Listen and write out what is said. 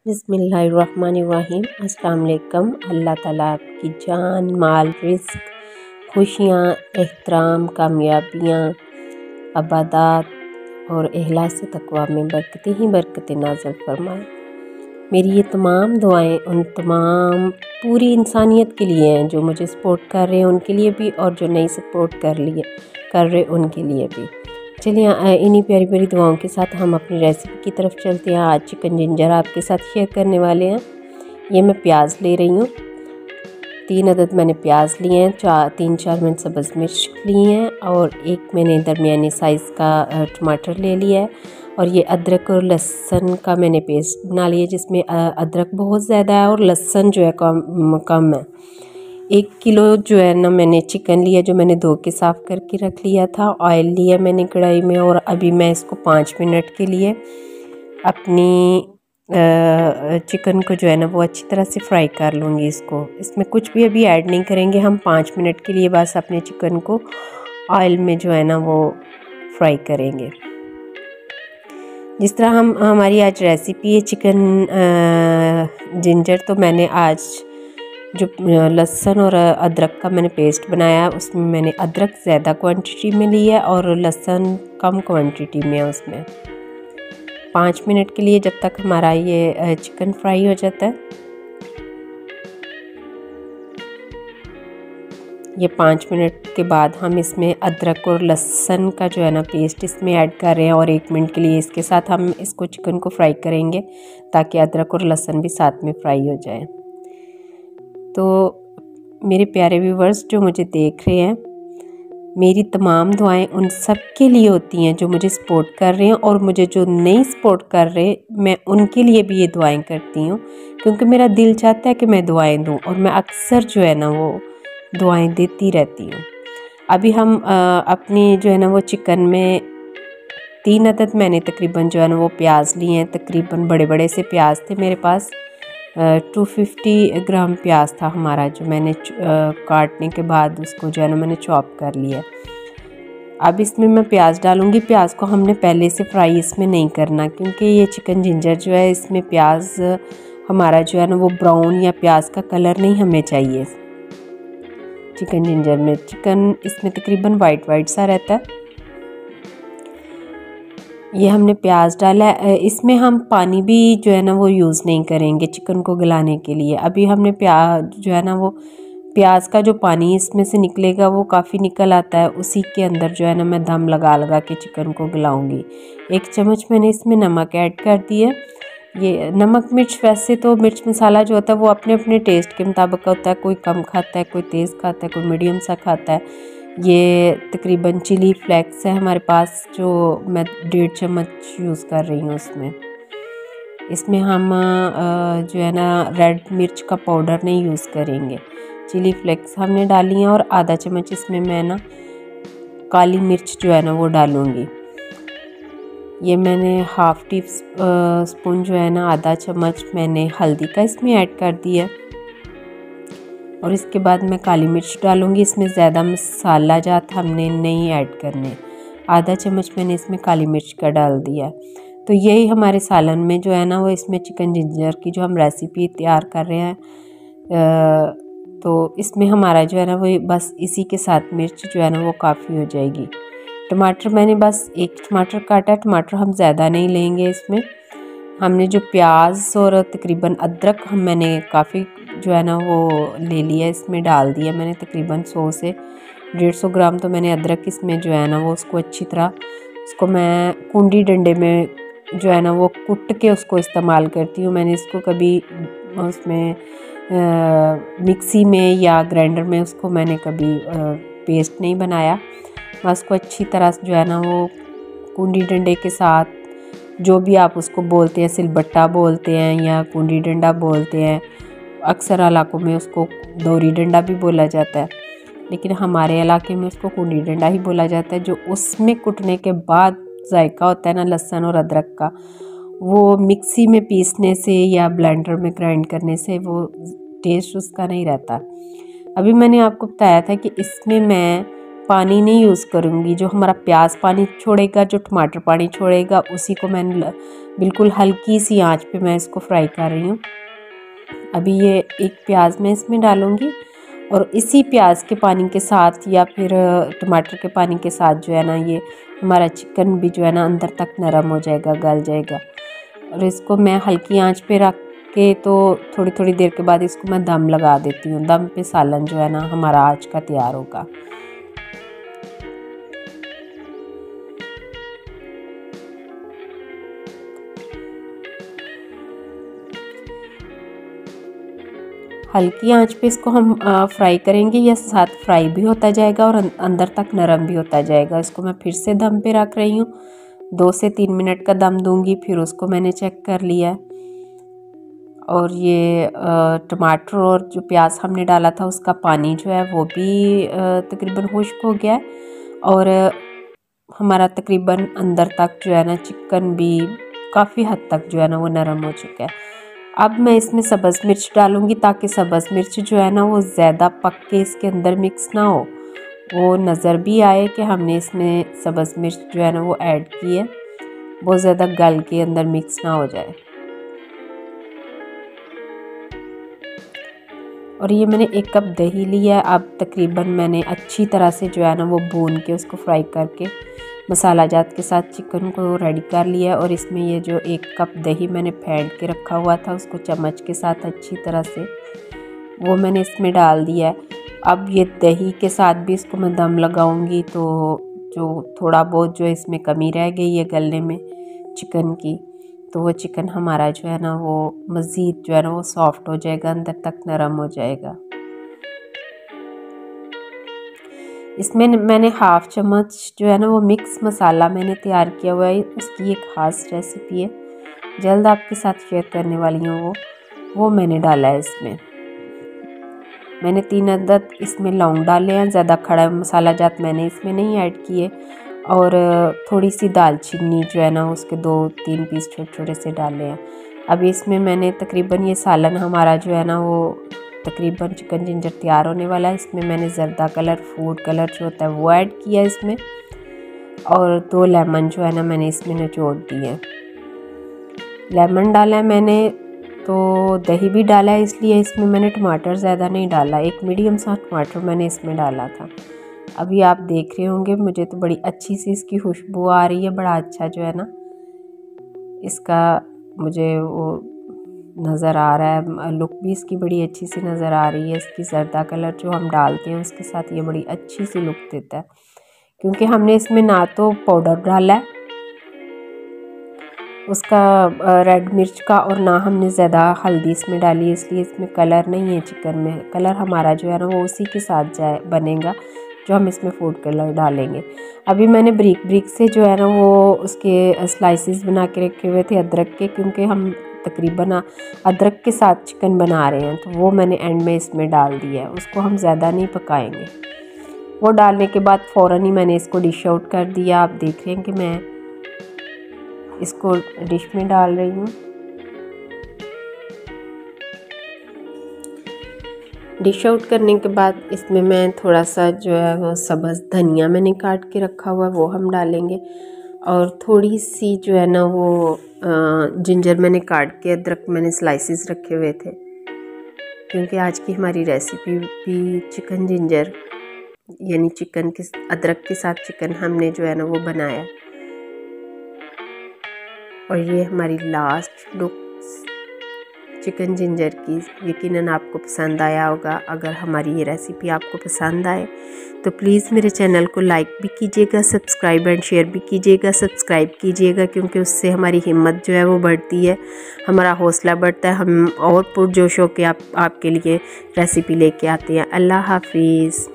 बिस्मिल्लाहिर्रहमानिर्रहीम। अस्सलाम वालेकुम। अल्लाह ताला आपकी जान, माल, रिस्क, खुशियाँ, एहतराम, कामयाबियाँ, अबादात और इखलास तकवा में बरकतें ही बरकतें नाज़िल फरमाए। मेरी ये तमाम दुआएं उन तमाम पूरी इंसानियत के लिए हैं जो मुझे सपोर्ट कर रहे हैं, उनके लिए भी, और जो नहीं सपोर्ट कर रहे उनके लिए भी। चलिए इन्हीं प्यारी प्यारी दुआओं के साथ हम अपनी रेसिपी की तरफ चलते हैं। आज चिकन जिंजर आपके साथ शेयर करने वाले हैं। ये मैं प्याज ले रही हूँ, 3 अदद मैंने प्याज लिए हैं, 3-4 मिनट सब्ज़ मिर्च ली हैं और एक मैंने दरमियाने साइज़ का टमाटर ले लिया है। और ये अदरक और लहसुन का मैंने पेस्ट बना लिया, जिसमें अदरक बहुत ज़्यादा है और लहसुन जो है कम है। 1 किलो जो है ना मैंने चिकन लिया, जो मैंने धो के साफ़ करके रख लिया था। ऑयल लिया मैंने कढ़ाई में और अभी मैं इसको 5 मिनट के लिए अपनी चिकन को जो है ना वो अच्छी तरह से फ्राई कर लूँगी। इसमें कुछ भी अभी ऐड नहीं करेंगे हम, 5 मिनट के लिए बस अपने चिकन को ऑयल में जो है ना वो फ्राई करेंगे। जिस तरह हमारी आज रेसिपी है चिकन जिंजर, तो मैंने आज जो लहसुन और अदरक का मैंने पेस्ट बनाया, उसमें मैंने अदरक ज़्यादा क्वांटिटी में लिया है और लहसुन कम क्वांटिटी में है। उसमें 5 मिनट के लिए जब तक हमारा ये चिकन फ्राई हो जाता है, ये 5 मिनट के बाद हम इसमें अदरक और लहसुन का जो है ना पेस्ट इसमें ऐड कर रहे हैं और 1 मिनट के लिए इसके साथ हम इसको चिकन को फ्राई करेंगे ताकि अदरक और लहसुन भी साथ में फ्राई हो जाए। तो मेरे प्यारे व्यूवर्स जो मुझे देख रहे हैं, मेरी तमाम दुआएं उन सब के लिए होती हैं जो मुझे सपोर्ट कर रहे हैं, और मुझे जो नहीं सपोर्ट कर रहे मैं उनके लिए भी ये दुआएं करती हूँ, क्योंकि मेरा दिल चाहता है कि मैं दुआएं दूँ और मैं अक्सर जो है ना वो दुआएं देती रहती हूँ। अभी हम अपनी जो है ना वो चिकन में 3 अदद मैंने तकरीबन जो है ना वो प्याज लिए हैं। तकरीबन बड़े बड़े से प्याज थे मेरे पास, 250 ग्राम प्याज था हमारा, जो मैंने काटने के बाद उसको जो है ना मैंने चॉप कर लिया। अब इसमें मैं प्याज डालूंगी। प्याज को हमने पहले से फ्राई इसमें नहीं करना, क्योंकि ये चिकन जिंजर जो है इसमें प्याज हमारा जो है ना वो ब्राउन या प्याज का कलर नहीं हमें चाहिए। चिकन जिंजर में चिकन इसमें तकरीबन वाइट सा रहता है। ये हमने प्याज डाला है, इसमें हम पानी भी जो है ना वो यूज़ नहीं करेंगे चिकन को गलाने के लिए। अभी हमने प्याज जो है ना वो प्याज का जो पानी इसमें से निकलेगा वो काफ़ी निकल आता है, उसी के अंदर जो है ना मैं दम लगा के चिकन को गलाऊंगी। 1 चम्मच मैंने इसमें नमक ऐड कर दिया। ये नमक मिर्च, वैसे तो मिर्च मसाला जो होता है वो अपने अपने टेस्ट के मुताबिक होता है, कोई कम खाता है, कोई तेज़ खाता है, कोई मीडियम सा खाता है। ये तकरीबन चिली फ्लेक्स है हमारे पास, जो मैं 1.5 चम्मच यूज़ कर रही हूँ। इसमें हम जो है ना रेड मिर्च का पाउडर नहीं यूज़ करेंगे, चिली फ्लेक्स हमने डाली है। और आधा चम्मच इसमें मैं ना काली मिर्च जो है ना वो डालूँगी। ये मैंने हाफ़ टी स्पून जो है ना आधा चम्मच मैंने हल्दी का इसमें ऐड कर दिया, और इसके बाद मैं काली मिर्च डालूँगी। इसमें ज़्यादा मसाला जात हमने नहीं ऐड करने, आधा चम्मच मैंने इसमें काली मिर्च का डाल दिया। तो यही हमारे सालन में जो है ना वो इसमें चिकन जिंजर की जो हम रेसिपी तैयार कर रहे हैं, तो इसमें हमारा जो है ना वो बस इसी के साथ मिर्च जो है ना वो काफ़ी हो जाएगी। टमाटर मैंने बस 1 टमाटर काटा, टमाटर हम ज़्यादा नहीं लेंगे। इसमें हमने जो प्याज और तकरीबन अदरक मैंने काफ़ी जो है ना वो ले लिया, इसमें डाल दिया मैंने तकरीबन 100 से 150 ग्राम। तो मैंने अदरक इसमें जो है ना वो उसको अच्छी तरह उसको मैं कुंडी डंडे में जो है ना वो कुट के उसको इस्तेमाल करती हूँ। मैंने इसको कभी उसमें मिक्सी में या ग्राइंडर में उसको मैंने कभी पेस्ट नहीं बनाया। मैं उसको अच्छी तरह जो है ना वो कुंडी डंडे के साथ, जो भी आप उसको बोलते हैं, सिलबट्टा बोलते हैं या कुंडी डंडा बोलते हैं, अक्सर इलाकों में उसको दौरी डंडा भी बोला जाता है, लेकिन हमारे इलाके में उसको कुंडी डंडा ही बोला जाता है। जो उसमें कुटने के बाद जायका होता है ना लहसुन और अदरक का, वो मिक्सी में पीसने से या ब्लेंडर में ग्राइंड करने से वो टेस्ट उसका नहीं रहता। अभी मैंने आपको बताया था कि इसमें मैं पानी नहीं यूज़ करूँगी। जो हमारा प्याज पानी छोड़ेगा, जो टमाटर पानी छोड़ेगा, उसी को मैंने बिल्कुल हल्की सी आंच पे मैं इसको फ्राई कर रही हूँ। अभी ये एक प्याज मैं इसमें डालूँगी और इसी प्याज के पानी के साथ या फिर टमाटर के पानी के साथ जो है ना ये हमारा चिकन भी जो है ना अंदर तक नरम हो जाएगा, गल जाएगा। और इसको मैं हल्की आंच पे रख के तो थोड़ी थोड़ी देर के बाद इसको मैं दम लगा देती हूँ। दम पे सालन जो है ना हमारा आज का तैयार होगा। हल्की आंच पे इसको हम फ्राई करेंगे, यह साथ फ्राई भी होता जाएगा और अंदर तक नरम भी होता जाएगा। इसको मैं फिर से दम पे रख रही हूँ, 2 से 3 मिनट का दम दूंगी। फिर उसको मैंने चेक कर लिया और ये टमाटर और जो प्याज हमने डाला था उसका पानी जो है वो भी तकरीबन खुश्क हो गया है और हमारा तकरीबन अंदर तक जो है ना चिकन भी काफ़ी हद तक जो है ना वो नरम हो चुका है। अब मैं इसमें सब्ज़ मिर्च डालूँगी ताकि सब्ज़ मिर्च जो है ना वो ज़्यादा पक के इसके अंदर मिक्स ना हो, वो नज़र भी आए कि हमने इसमें सब्ज़ मिर्च जो है ना वो ऐड की है, बहुत ज़्यादा गल के अंदर मिक्स ना हो जाए। और ये मैंने 1 कप दही लिया है। अब तकरीबन मैंने अच्छी तरह से जो है ना वो भून के उसको फ्राई करके मसाला जात के साथ चिकन को रेडी कर लिया। और इसमें ये जो 1 कप दही मैंने फेंट के रखा हुआ था उसको चम्मच के साथ अच्छी तरह से वो मैंने इसमें डाल दिया है। अब ये दही के साथ भी इसको मैं दम लगाऊंगी, तो जो थोड़ा बहुत जो इसमें कमी रह गई है गलने में चिकन की, तो वो चिकन हमारा जो है ना वो मज़ीद जो है ना वो सॉफ्ट हो जाएगा, अंदर तक नरम हो जाएगा। इसमें मैंने 1/2 चम्मच जो है ना वो मिक्स मसाला मैंने तैयार किया हुआ है, उसकी एक ख़ास रेसिपी है, जल्द आपके साथ शेयर करने वाली हूँ। वो मैंने डाला है इसमें। मैंने 3 अदद इसमें लौंग डाले हैं, ज़्यादा खड़ा मसाला जात मैंने इसमें नहीं ऐड किए। और थोड़ी सी दालचीनी जो है ना उसके 2-3 पीस छोटे छोटे से डाले हैं। अब इसमें मैंने तकरीबन ये सालन हमारा जो है ना वो तकरीबन चिकन जिंजर तैयार होने वाला है। इसमें मैंने ज़र्दा कलर, फूड कलर जो होता है वो ऐड किया इसमें, और 2 लेमन जो है ना मैंने इसमें निचोड़ दिए। लेमन डाला है मैंने, तो दही भी डाला है, इसलिए इसमें मैंने टमाटर ज़्यादा नहीं डाला, एक मीडियम सा टमाटर मैंने इसमें डाला था। अभी आप देख रहे होंगे मुझे तो बड़ी अच्छी सी इसकी खुशबू आ रही है, बड़ा अच्छा जो है ना इसका मुझे वो नज़र आ रहा है, लुक भी इसकी बड़ी अच्छी सी नज़र आ रही है। इसकी ज़र्दा कलर जो हम डालते हैं उसके साथ ये बड़ी अच्छी सी लुक देता है, क्योंकि हमने इसमें ना तो पाउडर डाला है उसका रेड मिर्च का, और ना हमने ज़्यादा हल्दी इसमें डाली, इसलिए इसमें कलर नहीं है चिकन में। कलर हमारा जो है ना वो उसी के साथ जाए बनेगा जो हम इसमें फूड कलर डालेंगे। अभी मैंने ब्रिक ब्रिक से जो है ना वो उसके स्लाइसेस बना के रखे हुए थे अदरक के, क्योंकि हम तकरीबन अदरक के साथ चिकन बना रहे हैं, तो वो मैंने एंड में इसमें डाल दिया है। उसको हम ज़्यादा नहीं पकाएंगे। वो डालने के बाद फ़ौरन ही मैंने इसको डिश आउट कर दिया। आप देख रहे हैं कि मैं इसको डिश में डाल रही हूँ। डिश आउट करने के बाद इसमें मैं थोड़ा सा जो है वो सब्ज़ धनिया मैंने काट के रखा हुआ है वो हम डालेंगे, और थोड़ी सी जो है ना वो जिंजर मैंने काट के, अदरक मैंने स्लाइसेस रखे हुए थे, क्योंकि आज की हमारी रेसिपी भी चिकन जिंजर यानी चिकन के अदरक के साथ चिकन हमने जो है ना वो बनाया। और ये हमारी लास्ट लुक चिकन जिंजर की। यकीनन आपको पसंद आया होगा। अगर हमारी ये रेसिपी आपको पसंद आए तो प्लीज़ मेरे चैनल को लाइक भी कीजिएगा, सब्सक्राइब एंड शेयर भी कीजिएगा। सब्सक्राइब कीजिएगा क्योंकि उससे हमारी हिम्मत जो है वो बढ़ती है, हमारा हौसला बढ़ता है, हम और पुरजोश होकर आपके लिए रेसिपी लेके आते हैं। अल्लाह हाफिज़।